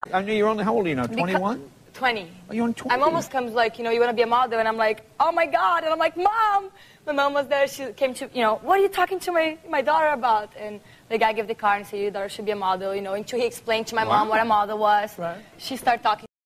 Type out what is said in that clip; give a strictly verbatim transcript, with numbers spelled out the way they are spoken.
I know you're only, how old are you now, twenty-one? twenty. Oh, you're on twenty? My mom almost comes like, you know, you want to be a model? And I'm like, oh my God. And I'm like, Mom. My mom was there. She came to, you know, what are you talking to my, my daughter about? And the guy gave the card and said, your daughter should be a model, you know. Until he explained to my Wow. mom what a model was. Right. She started talking.